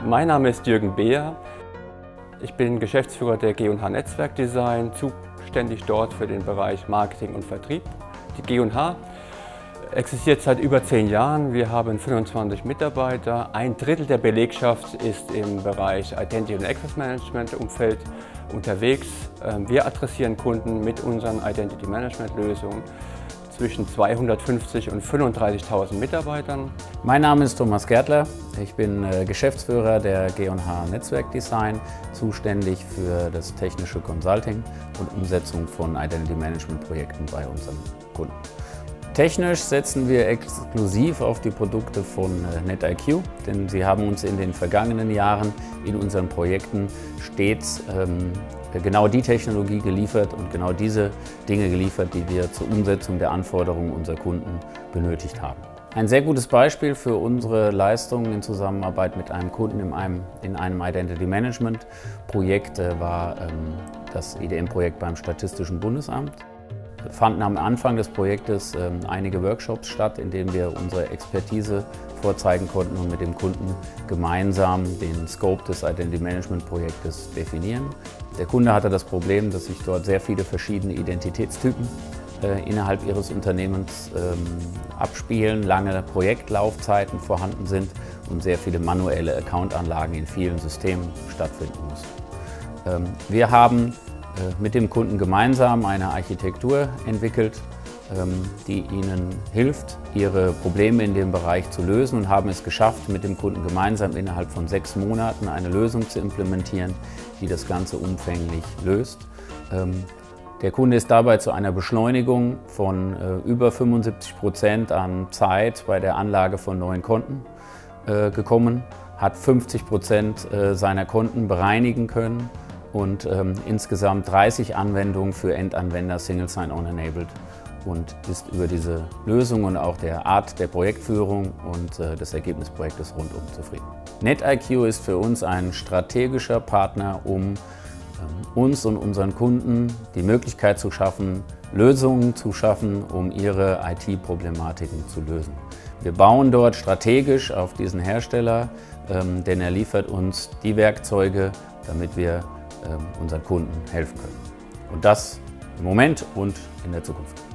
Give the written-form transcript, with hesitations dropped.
Mein Name ist Jürgen Beer. Ich bin Geschäftsführer der G&H Netzwerkdesign, zuständig dort für den Bereich Marketing und Vertrieb. Die G&H existiert seit über 10 Jahren. Wir haben 25 Mitarbeiter. Ein Drittel der Belegschaft ist im Bereich Identity und Access Management Umfeld unterwegs. Wir adressieren Kunden mit unseren Identity Management Lösungen zwischen 250 und 35.000 Mitarbeitern. Mein Name ist Thomas Gärtler. Ich bin Geschäftsführer der G&H Netzwerkdesign, zuständig für das technische Consulting und Umsetzung von Identity Management Projekten bei unseren Kunden. Technisch setzen wir exklusiv auf die Produkte von NetIQ, denn sie haben uns in den vergangenen Jahren in unseren Projekten stets genau die Technologie geliefert und genau diese Dinge geliefert, die wir zur Umsetzung der Anforderungen unserer Kunden benötigt haben. Ein sehr gutes Beispiel für unsere Leistungen in Zusammenarbeit mit einem Kunden in einem Identity Management Projekt war das IDM-Projekt beim Statistischen Bundesamt. Fanden am Anfang des Projektes einige Workshops statt, in denen wir unsere Expertise vorzeigen konnten und mit dem Kunden gemeinsam den Scope des Identity Management Projektes definieren. Der Kunde hatte das Problem, dass sich dort sehr viele verschiedene Identitätstypen innerhalb ihres Unternehmens abspielen, lange Projektlaufzeiten vorhanden sind und sehr viele manuelle Accountanlagen in vielen Systemen stattfinden mussten. Wir haben mit dem Kunden gemeinsam eine Architektur entwickelt, die ihnen hilft, ihre Probleme in dem Bereich zu lösen, und haben es geschafft, mit dem Kunden gemeinsam innerhalb von 6 Monaten eine Lösung zu implementieren, die das Ganze umfänglich löst. Der Kunde ist dabei zu einer Beschleunigung von über 75% an Zeit bei der Anlage von neuen Konten gekommen, hat 50% seiner Konten bereinigen können und insgesamt 30 Anwendungen für Endanwender Single Sign-On enabled und ist über diese Lösung und auch der Art der Projektführung und des Ergebnisprojektes rundum zufrieden. NetIQ ist für uns ein strategischer Partner, um uns und unseren Kunden die Möglichkeit zu schaffen, Lösungen zu schaffen, um ihre IT-Problematiken zu lösen. Wir bauen dort strategisch auf diesen Hersteller, denn er liefert uns die Werkzeuge, damit wir unseren Kunden helfen können. Und das im Moment und in der Zukunft.